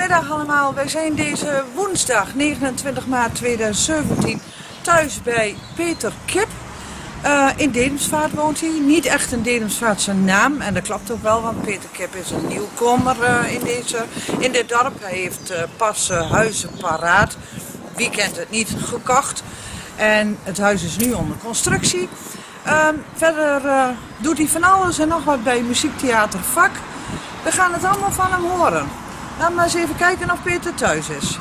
Goedemiddag allemaal. Wij zijn deze woensdag 29 maart 2017 thuis bij Peter Kip. In Dedemsvaart woont hij. Niet echt een Dedemsvaartse naam. En dat klopt ook wel, want Peter Kip is een nieuwkomer in dit dorp. Hij heeft pas huizen paraat. Wie kent het niet, gekocht. En het huis is nu onder constructie. Verder doet hij van alles en nog wat bij Muziektheater Vak. We gaan het allemaal van hem horen. Laten we maar eens even kijken of Peter thuis is.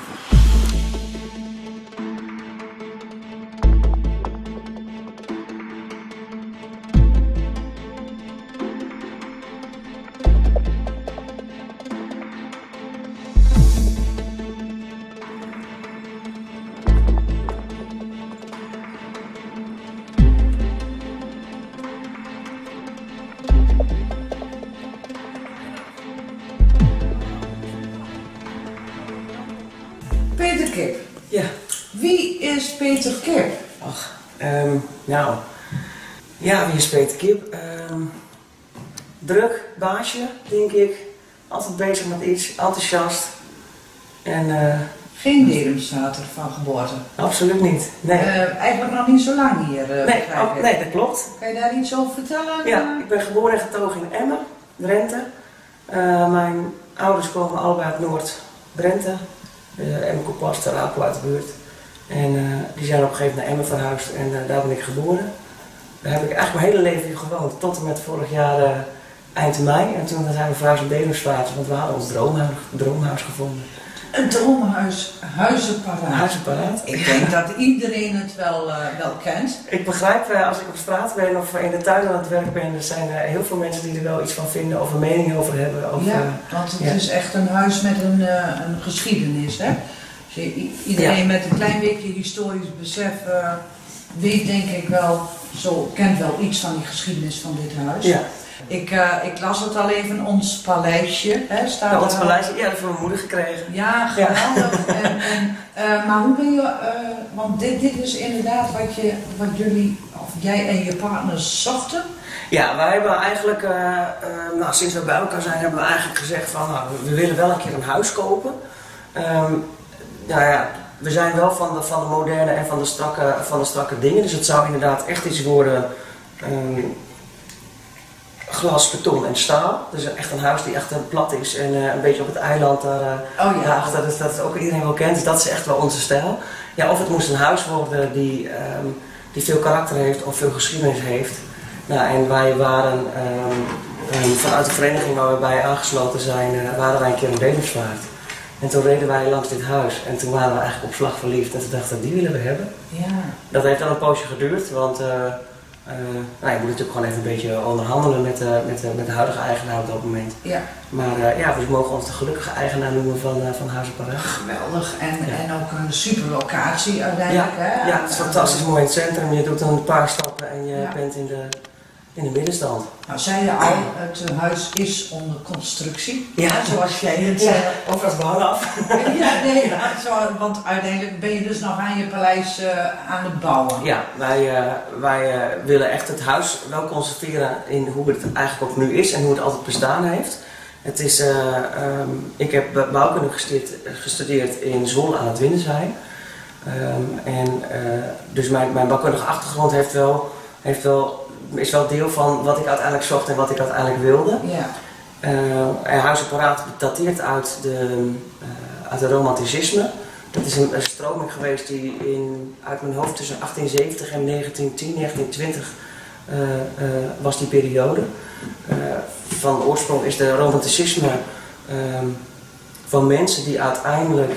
Peter Kip. Ja. Wie is Peter Kip? Ach, nou. Ja, wie is Peter Kip? Druk, baasje, denk ik. Altijd bezig met iets, enthousiast. En, Geen Dedemsvaarter van geboorte? Absoluut niet. Nee. Eigenlijk nog niet zo lang hier. Nee, dat klopt. Kan je daar iets over vertellen? Ja, ik ben geboren en getogen in Emmen, Drenthe. Mijn ouders komen allebei uit Noord-Drenthe. Emmen Kompas, ter Apel uit de buurt. En die zijn op een gegeven moment naar Emmen verhuisd en daar ben ik geboren. Daar heb ik eigenlijk mijn hele leven gewoond, tot en met vorig jaar eind mei. En toen zijn we verhuisd op Dedemsvaart, want we hadden ons droomhuis gevonden. Een droomhuis, huizenparaat. Huizenparaat. Ik denk dat iedereen het wel kent. Ik begrijp, als ik op straat ben of in de tuin aan het werk ben, er zijn heel veel mensen die er wel iets van vinden of een mening over hebben. Of, ja, want het is echt een huis met een geschiedenis. Hè? Iedereen met een klein beetje historisch besef weet denk ik wel, kent wel iets van die geschiedenis van dit huis. Ja. Ik las het al even, ons paleisje. Hè, staat ons paleisje, ja, dat hebben we van mijn moeder gekregen. Ja, geweldig. Ja. Maar hoe ben je, want dit is inderdaad wat jullie, of jij en je partners zochten? Ja, wij hebben eigenlijk, sinds we bij elkaar zijn, hebben we eigenlijk gezegd van, we willen wel een keer een huis kopen. We zijn wel van de moderne en van de strakke dingen, dus het zou inderdaad echt iets worden. Glas, beton en staal. Dus echt een huis die echt plat is en een beetje op het eiland daarachter. Dus dat is ook iedereen wel kent. Dus dat is echt wel onze stijl. Ja, of het moest een huis worden die veel karakter heeft of veel geschiedenis heeft. Nou, en wij waren vanuit de vereniging waar we bij aangesloten zijn, waren wij een keer in Dedemsvaart. En toen reden wij langs dit huis en toen waren we eigenlijk op slag verliefd. En toen dachten we, die willen we hebben. Ja. Dat heeft dan een poosje geduurd, want je moet natuurlijk gewoon even een beetje onderhandelen met de huidige eigenaar op dat moment. Ja. Maar we mogen ons de gelukkige eigenaar noemen van Huizenparaat. Geweldig. En ook een super locatie uiteindelijk. Ja, hè? Ja, het is fantastisch mooi in het centrum. Je doet een paar stappen en je bent in de middenstand. Nou, zei je al, het huis is onder constructie. Ja. Zoals jij het zei. Of als behang af. Want uiteindelijk ben je dus nog aan je paleis aan het bouwen. Ja, wij willen echt het huis wel conserveren in hoe het eigenlijk ook nu is en hoe het altijd bestaan heeft. Het is, ik heb bouwkunde gestudeerd in Zwolle aan het Windesheim. Dus mijn bouwkundige achtergrond is wel deel van wat ik uiteindelijk zocht en wat ik uiteindelijk wilde. Ja. Huizenparaat dateert uit het romanticisme. Dat is een stroming geweest die uit mijn hoofd tussen 1870 en 1910, 1920 was die periode. Van oorsprong is de romanticisme van mensen die uiteindelijk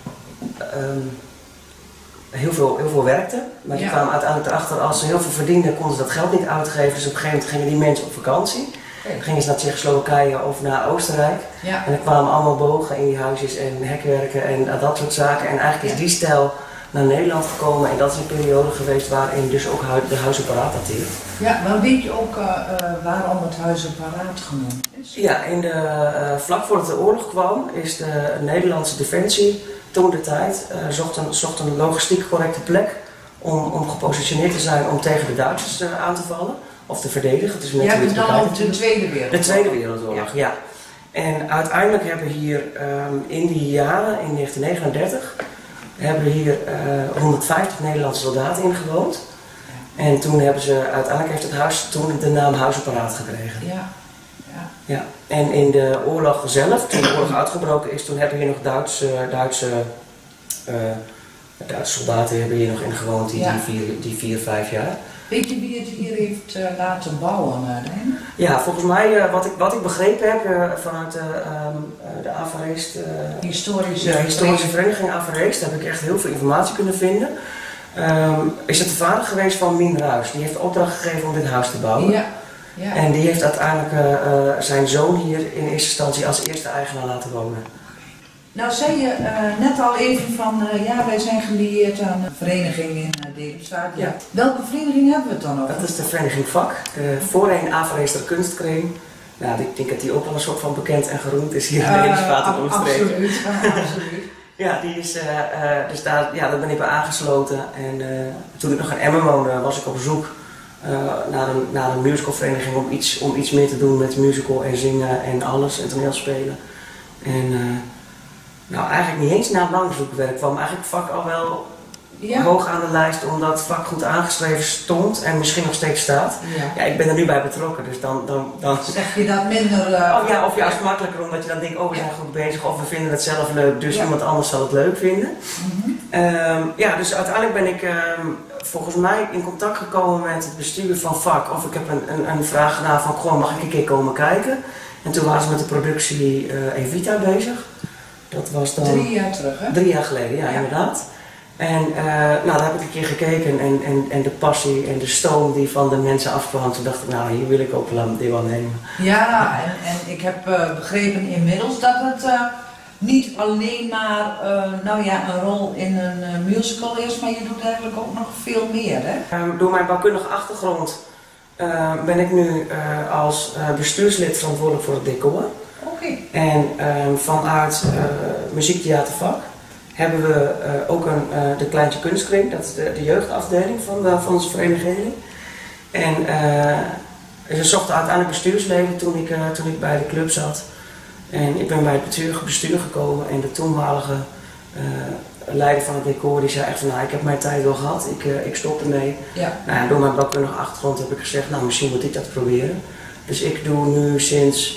heel veel werkten, maar die kwamen uiteindelijk erachter, als ze heel veel verdienden, konden ze dat geld niet uitgeven. Dus op een gegeven moment gingen die mensen op vakantie. Dan gingen ze naar Tsjechoslowakije of naar Oostenrijk. Ja. En er kwamen allemaal bogen in die huisjes en hekwerken en dat soort zaken. En eigenlijk is die stijl naar Nederland gekomen en dat is een periode geweest waarin dus ook de Huizenparaat dateert. Ja, maar weet je ook waarom het Huizenparaat genoemd is? Ja, vlak voordat de oorlog kwam is de Nederlandse Defensie toen de tijd zocht een logistiek correcte plek om gepositioneerd te zijn om tegen de Duitsers aan te vallen of te verdedigen. Het is je hebt het dan over de Tweede Wereldoorlog. De Tweede Wereldoorlog, ja. En uiteindelijk hebben hier in die jaren, in 1939, hebben hier 150 Nederlandse soldaten ingewoond. Ja. En toen hebben ze, uiteindelijk heeft het huis toen de naam Huisapparaat gekregen. Ja. Ja. Ja. En in de oorlog zelf, toen de oorlog uitgebroken is, toen hebben hier nog Duitse soldaten hebben hier nog in gewoond, die 4-5 jaar. Weet je wie het hier heeft laten bouwen? Ja, volgens mij, wat ik begrepen heb vanuit de Avareest, historische vereniging Avareest, daar heb ik echt heel veel informatie kunnen vinden. Is het de vader geweest van Mien Ruijs. Die heeft opdracht gegeven om dit huis te bouwen. Ja. Ja. En die heeft uiteindelijk zijn zoon hier in eerste instantie als eerste eigenaar laten wonen. Nou zei je net al even van, wij zijn gelieerd aan een vereniging in Dedemsvaart. Ja. Welke vereniging hebben we het dan over? Dat is de vereniging VAK, de voorheen Avareester Kunstkring. Nou, ik denk dat die ook wel een soort van bekend en geroemd is hier in Dedemsvaart en omstreken. Absoluut, absoluut. Ja, die is, dus daar ben ik bij aangesloten. En toen ik nog in Emmen woonde, was ik op zoek naar een musicalvereniging om iets meer te doen met musical en zingen en alles en toneelspelen. En nou, eigenlijk niet eens na het langzoekwerk kwam eigenlijk vak al wel hoog aan de lijst, omdat het vak goed aangeschreven stond en misschien nog steeds staat. Ja, ik ben er nu bij betrokken, dus dan zeg je dat minder... of juist makkelijker, omdat je dan denkt, we zijn goed bezig of we vinden het zelf leuk, dus iemand anders zal het leuk vinden. Dus uiteindelijk ben ik volgens mij in contact gekomen met het bestuur van vak, of ik heb een vraag gedaan van, gewoon mag ik een keer komen kijken? En toen waren ze met de productie Evita bezig. Dat was dan 3 jaar terug, hè? 3 jaar geleden, ja, inderdaad. En daar heb ik een keer gekeken en de passie en de stoom die van de mensen afkwam. Toen dacht ik, hier wil ik ook dit wel nemen. Ja, en ik heb begrepen inmiddels dat het niet alleen maar een rol in een musical is, maar je doet eigenlijk ook nog veel meer, hè? Door mijn bouwkundige achtergrond ben ik nu als bestuurslid verantwoordelijk voor het decor. Okay. En vanuit muziektheatervak hebben we ook de Kleintje Kunstkring, dat is de jeugdafdeling van onze vereniging. En ze zochten uiteindelijk bestuursleden toen ik bij de club zat. En ik ben bij het bestuur gekomen en de toenmalige leider van het decor die zei echt van, ik heb mijn tijd wel gehad, ik stop ermee. Ja. Nou, door mijn bouwkundige achtergrond heb ik gezegd, misschien moet ik dat proberen. Dus ik doe nu sinds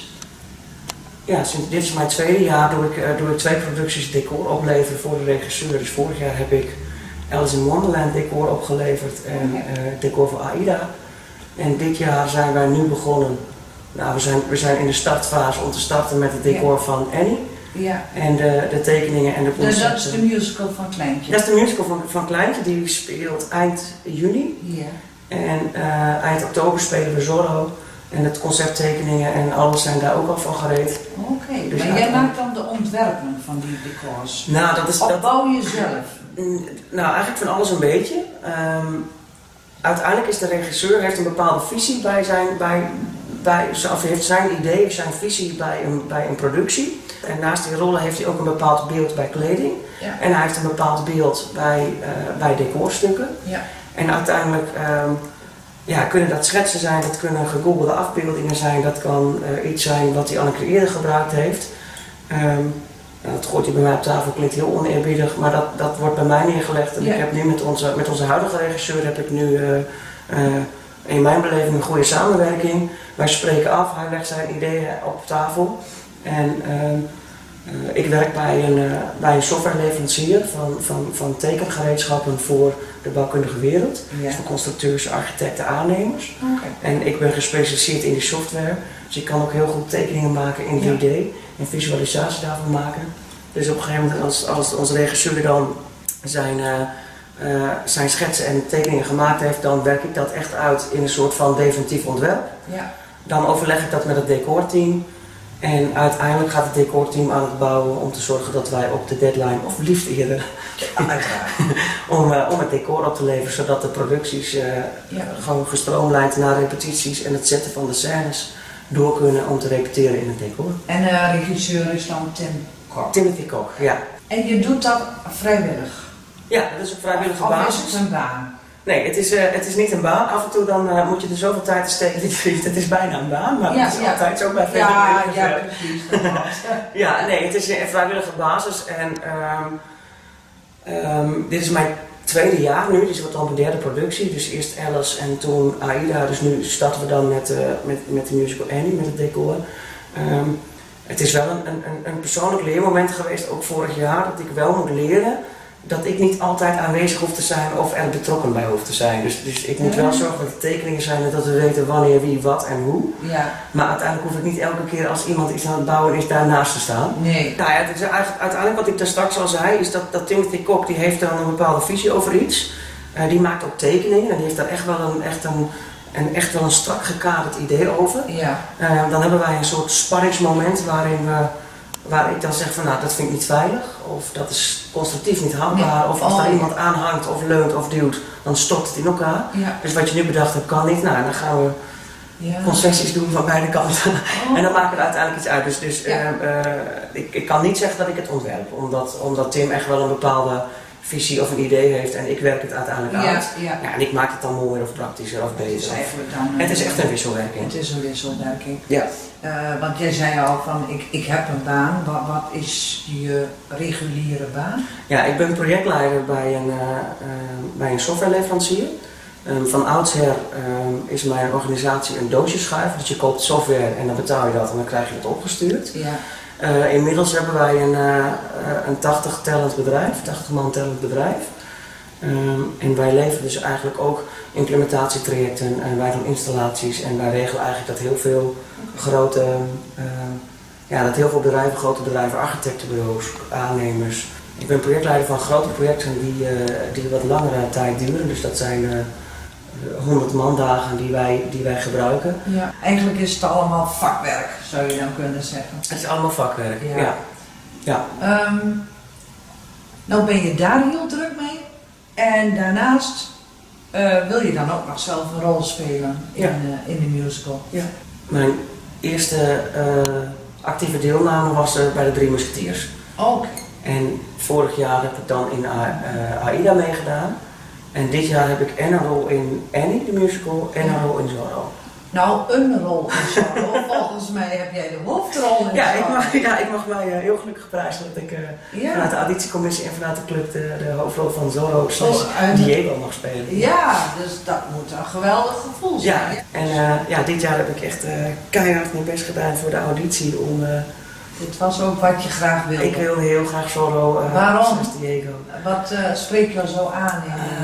dit is mijn 2e jaar, doe ik 2 producties decor opleveren voor de regisseur. Dus vorig jaar heb ik Alice in Wonderland decor opgeleverd en decor voor AIDA. En dit jaar zijn wij nu begonnen. Nou, we zijn in de startfase om te starten met het decor van Annie. Ja. En de tekeningen en de concepten. Dus dat is de musical van Kleintje? Dat is de musical van Kleintje, die speelt eind juni. Ja. En eind oktober spelen we Zorro. En het concepttekeningen en alles zijn daar ook al van gereed. Oké, dus maar jij maakt dan de ontwerpen van die decors? Nou, dat bouw je zelf? Nou, eigenlijk van alles een beetje. Uiteindelijk is de regisseur heeft een bepaalde visie heeft zijn idee, zijn visie bij een productie. En naast die rollen heeft hij ook een bepaald beeld bij kleding. Ja. En hij heeft een bepaald beeld bij decorstukken. Ja. En uiteindelijk kunnen dat schetsen zijn, dat kunnen gegoogelde afbeeldingen zijn, dat kan iets zijn wat hij al een keer eerder gebruikt heeft. Dat gooit hij bij mij op tafel, klinkt heel oneerbiedig, maar dat wordt bij mij neergelegd. En ik heb nu met onze huidige regisseur heb ik nu in mijn beleving een goede samenwerking. Wij spreken af, hij legt zijn ideeën op tafel. En ik werk bij een softwareleverancier van tekengereedschappen voor de bouwkundige wereld. Ja. Dus voor constructeurs, architecten, aannemers. Okay. En ik ben gespecialiseerd in die software. Dus ik kan ook heel goed tekeningen maken in 3D en visualisatie daarvan maken. Dus op een gegeven moment als onze regisseur dan zijn schetsen en tekeningen gemaakt heeft, dan werk ik dat echt uit in een soort van definitief ontwerp. Ja. Dan overleg ik dat met het decorteam. En uiteindelijk gaat het decorteam aan het bouwen om te zorgen dat wij op de deadline, of liefst eerder, om het decor op te leveren, zodat de producties gewoon gestroomlijnd naar repetities en het zetten van de scènes door kunnen om te repeteren in het decor. En de regisseur is dan Timothy Kok, ja. En je doet dat vrijwillig? Ja, dat is een vrijwillige basis. Of is het een baan? Nee, het is niet een baan. Af en toe dan moet je er zoveel tijd in steken. Het is bijna een baan, maar het is altijd zo bij veel Ja, precies. Ja, nee, het is een vrijwillige basis. En dit is mijn tweede jaar nu. Dit is dan mijn derde productie. Dus eerst Alice en toen Aida. Dus nu starten we dan met de musical Annie, met het decor. Het is wel een persoonlijk leermoment geweest, ook vorig jaar, dat ik wel moet leren dat ik niet altijd aanwezig hoef te zijn of er betrokken bij hoef te zijn. Dus ik moet wel zorgen dat er tekeningen zijn en dat we weten wanneer, wie, wat en hoe. Ja. Maar uiteindelijk hoef ik niet elke keer als iemand iets aan het bouwen is daarnaast te staan. Nee. Nou ja, het is uiteindelijk wat ik daar straks al zei, is dat Timothy Kok die heeft dan een bepaalde visie over iets. Die maakt ook tekeningen en die heeft daar echt wel een strak gekaderd idee over. Ja. Dan hebben wij een soort sparringsmoment waar ik dan zeg van nou, dat vind ik niet veilig, of dat is constructief niet haalbaar, of als daar iemand aanhangt of leunt of duwt, dan stopt het in elkaar. Ja. Dus wat je nu bedacht hebt kan niet, nou dan gaan we concessies doen van beide kanten. En dan maken we er uiteindelijk iets uit. Dus ik kan niet zeggen dat ik het ontwerp, omdat Tim echt wel een bepaalde visie of een idee heeft en ik werk het uiteindelijk uit. Ja, en ik maak het dan mooier of praktischer of beter. Het is echt een wisselwerking. Het is een wisselwerking. Ja. Want jij zei al van ik heb een baan. Wat is je reguliere baan? Ja, ik ben projectleider bij een softwareleverancier. Van oudsher is mijn organisatie een doosjeschuif. Dus je koopt software en dan betaal je dat en dan krijg je het opgestuurd. Ja. Inmiddels hebben wij een 80 man tellend bedrijf. En wij leveren dus eigenlijk ook implementatietrajecten en wij doen installaties en wij regelen eigenlijk dat heel veel grote bedrijven, architectenbureaus, aannemers. Ik ben projectleider van grote projecten die wat langere tijd duren, dus dat zijn 100 mandagen die wij gebruiken. Ja, eigenlijk is het allemaal vakwerk, zou je dan kunnen zeggen. Het is allemaal vakwerk, ja. Nou ben je daar heel druk mee en daarnaast wil je dan ook nog zelf een rol spelen in de musical. Ja. Mijn eerste actieve deelname was bij de Drie Musketeers. Oké. En vorig jaar heb ik dan in Aida meegedaan. En dit jaar heb ik en een rol in Annie, de musical, en een rol in Zorro. Nou, een rol in Zorro. Volgens mij heb jij de hoofdrol in Zorro. Ik mag mij heel gelukkig prijzen dat ik vanuit de auditiecommissie en vanuit de club de hoofdrol van Zorro Diego mag spelen. Ja, dus dat moet een geweldig gevoel zijn. Ja, en dit jaar heb ik echt keihard mijn best gedaan voor de auditie om... Dit was ook wat je graag wilde? Ik wilde heel graag Zorro. Waarom? Diego. Wat spreekt jou zo aan?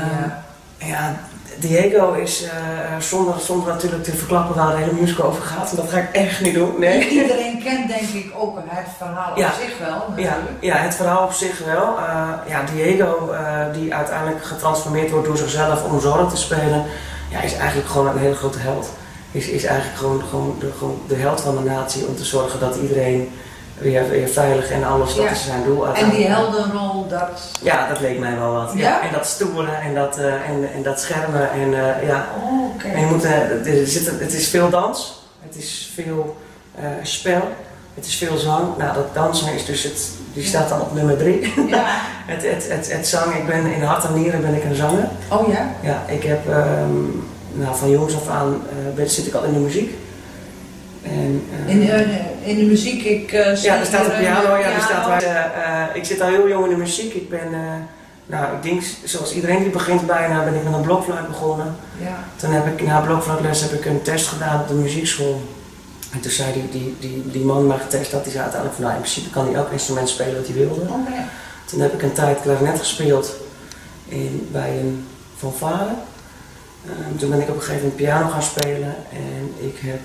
Diego is, zonder natuurlijk te verklappen waar de hele musical over gaat, en dat ga ik echt niet doen. Nee. Iedereen kent denk ik ook het verhaal op zich wel, natuurlijk. Ja, het verhaal op zich wel. Diego, die uiteindelijk getransformeerd wordt door zichzelf om Zorro te spelen, is eigenlijk gewoon een hele grote held. Is eigenlijk gewoon de held van de natie om te zorgen dat iedereen weer veilig en alles, dat is zijn doel. En die heldenrol, dat... Ja, dat leek mij wel wat. Ja? En dat stoeren en dat schermen en Okay. En je moet, het is veel dans, het is veel spel, het is veel zang. Nou, dat dansen is dus die staat dan op nummer 3. Ja. het zang, ik ben in hart en nieren ben ik een zanger. Oh ja? Ja, ik heb van jongs af aan zit ik al in de muziek. En, in de muziek, er staat een piano, ik zit al heel jong in de muziek. Ik ben, ik denk zoals iedereen die begint bijna, ben ik met een blokfluit begonnen. Ja. Toen heb ik na blokfluitles een test gedaan op de muziekschool. En toen zei die man mij getest had, die zei uiteindelijk van in principe kan hij elk instrument spelen wat hij wilde. Okay. Toen heb ik een tijd klarinet gespeeld bij een fanfare. Toen ben ik op een gegeven moment piano gaan spelen en ik heb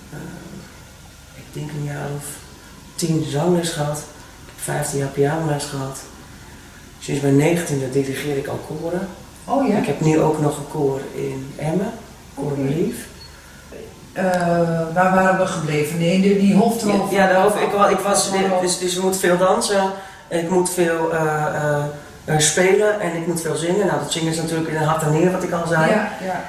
ik denk een jaar of 10 zangles gehad. Ik heb 15 jaar pianoles gehad. Sinds mijn 19e dirigeer ik al koren. Oh ja? Ik heb nu ook nog een koor in Emmen, Koor Lief. Waar waren we gebleven? Nee, die hoofdrol. Dus je moet veel dansen, ik moet veel spelen en ik moet veel zingen. Nou, dat zingen is natuurlijk in een hart en nieren wat ik al zei. Ja, ja.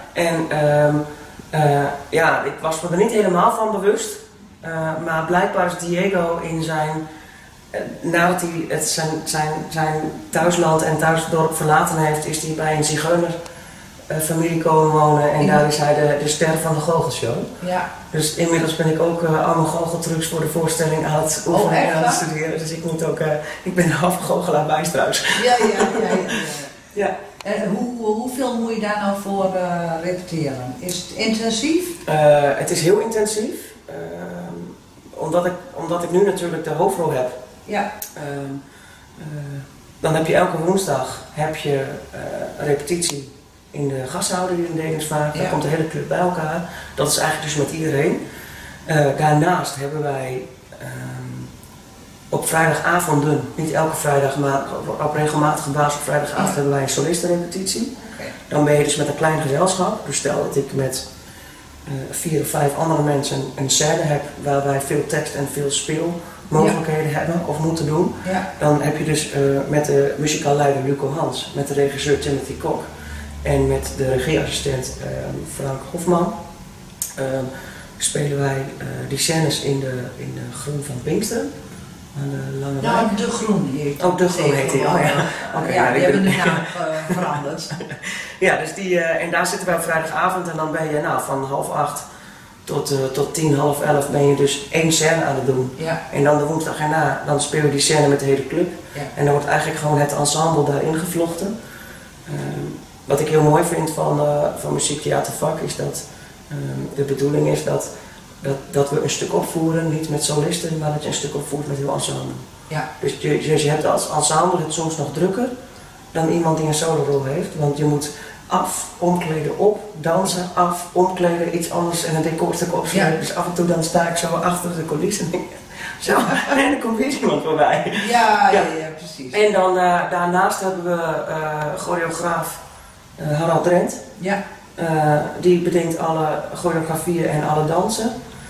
En ik was me er niet helemaal van bewust. Maar blijkbaar is Diego in zijn, nadat hij zijn thuisland en thuisdorp verlaten heeft, is hij bij een zigeuner familie komen wonen en daar is hij de ster van de goochelshow. Ja. Dus inmiddels ben ik ook allemaal goocheltrucs voor de voorstelling aan het oefenen en aan het studeren. Dus ik moet ook, ik ben een halve goochelaar bij trouwens. Ja. En hoeveel moet je daar nou voor repeteren? Is het intensief? Het is heel intensief. Omdat ik nu natuurlijk de hoofdrol heb. Ja. Dan heb je elke woensdag repetitie in de gasthouder hier in Dedemsvaart. Daar komt de hele club bij elkaar. Dat is eigenlijk dus met iedereen. Daarnaast hebben wij op vrijdagavonden, niet elke vrijdag, maar op regelmatige basis op vrijdagavond hebben wij een solistenrepetitie. Okay. Dan ben je dus met een klein gezelschap. Dus stel dat ik met 4 of 5 andere mensen een scène heb waar wij veel tekst en veel speelmogelijkheden hebben of moeten doen. Ja. Dan heb je dus met de muzikaal leider Luco Hans, met de regisseur Timothy Kok en met de regieassistent Frank Hofman spelen wij die scènes in de Groen van Pinksteren. Aan de Lange Wijk. Nou, De Groen heet hij. Oh, De Groen heet hij. Oh ja. Okay, ja, die hebben de naam veranderd. Ja, dus en daar zitten wij op vrijdagavond en dan ben je van 7:30 tot 10, half 11 ben je dus 1 scène aan het doen. Ja. En dan de woensdag erna, dan speel je die scène met de hele club. Ja. En dan wordt eigenlijk gewoon het ensemble daarin gevlochten. Wat ik heel mooi vind van muziektheatervak is dat de bedoeling is dat we een stuk opvoeren, niet met solisten, maar dat je een stuk opvoert met heel ensemble. Ja. Dus je hebt als ensemble het soms nog drukker dan iemand die een solorol heeft, want je moet af, omkleden, op, dansen, af, omkleden, iets anders en een decorstuk opsluiten. Ja. Dus af en toe dan sta ik zo achter de coulissen en zo, en er komt weer iemand voorbij. Ja, precies. En dan daarnaast hebben we choreograaf Harald Drent. Ja. Die bedenkt alle choreografieën en alle dansen.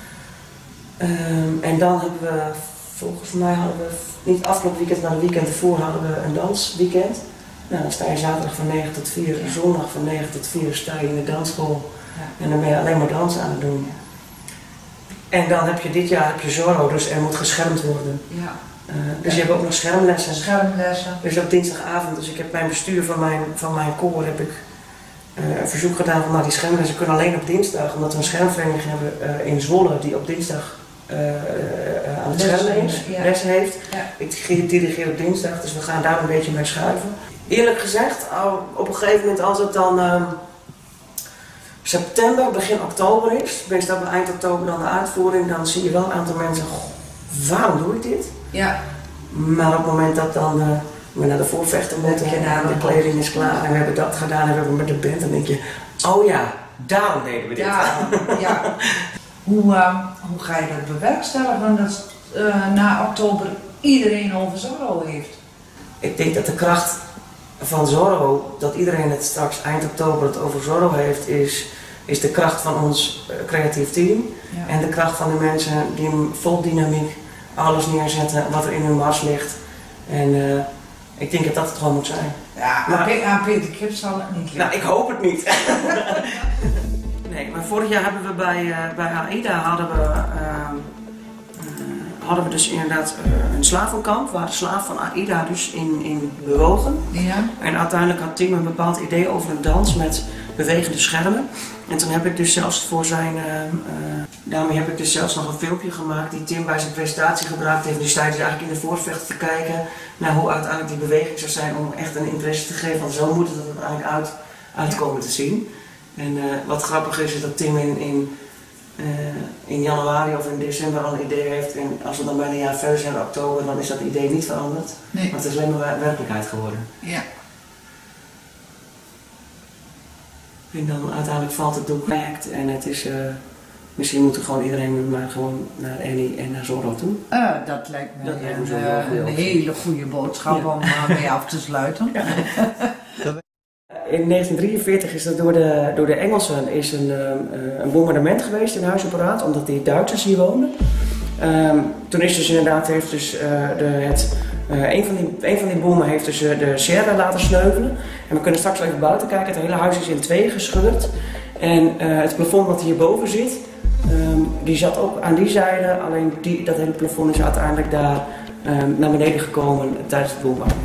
En dan hebben we, volgens mij niet afgelopen weekend, maar het weekend ervoor hadden we een dansweekend. Nou, dan sta je zaterdag van 9 tot 4, zondag van 9 tot 4 sta je in de dansschool. Ja. En dan ben je alleen maar dansen aan het doen. Ja. En dan heb je dit jaar Zorro, dus er moet geschermd worden. Ja. Dus je hebt ook nog schermlessen. Dus op dinsdagavond, dus ik heb mijn bestuur van mijn koor heb ik een verzoek gedaan van die schermlessen kunnen alleen op dinsdag, omdat we een schermvereniging hebben in Zwolle die op dinsdag aan het schermen lessen heeft. Ja. Ik dirigeer op dinsdag, dus we gaan daar een beetje mee schuiven. Eerlijk gezegd, op een gegeven moment als het dan september, begin oktober is, meestal bij eind oktober dan de uitvoering, dan zie je wel een aantal mensen, waarom doe ik dit? Ja. Maar op het moment dat dan we naar de voorvechten moeten en de kleding is klaar en we hebben dat gedaan en we hebben met de band, dan denk je, oh ja, daarom deden we dit. Ja. Hoe ga je dat bewerkstelligen dat na oktober iedereen over Zorro heeft? Ik denk dat de kracht van Zorro, dat iedereen het straks eind oktober het over Zorro heeft, is de kracht van ons creatief team. Ja. En de kracht van de mensen die vol dynamiek alles neerzetten wat er in hun mars ligt. En ik denk dat dat het gewoon moet zijn. Ja, aan Peter Kip zal het niet liggen. Nou, ik hoop het niet. Nee, maar vorig jaar hebben we bij AIDA hadden we dus inderdaad een slavenkamp waar de slaaf van AIDA dus in bewogen. Ja. En uiteindelijk had Tim een bepaald idee over een dans met bewegende schermen. En toen heb ik dus zelfs daarmee heb ik dus zelfs nog een filmpje gemaakt die Tim bij zijn presentatie gebruikt heeft. Die sta je dus eigenlijk in de voorvechten te kijken naar hoe uiteindelijk die beweging zou zijn om echt een impressie te geven. Want zo moet het er uiteindelijk uitkomen te zien. En wat grappig is dat Tim in januari of in december al een idee heeft. En als we dan bijna een jaar verder zijn in oktober, dan is dat idee niet veranderd. Nee. Maar het is alleen maar werkelijkheid geworden. Ja. En dan uiteindelijk valt het doek project en het is, misschien moet er gewoon iedereen maar gewoon naar Annie en naar Zorro toe. Dat lijkt me een hele goede boodschap om mee af te sluiten. Ja. In 1943 is er door de Engelsen een bombardement geweest in Huis op Raad, omdat die Duitsers hier woonden. Toen is dus inderdaad, heeft dus een van die bommen heeft dus de serre laten sneuvelen. En we kunnen straks even buiten kijken. Het hele huis is in 2 gescheurd. En het plafond wat hierboven zit, die zat ook aan die zijde. Alleen dat hele plafond is uiteindelijk daar naar beneden gekomen tijdens het bombardement.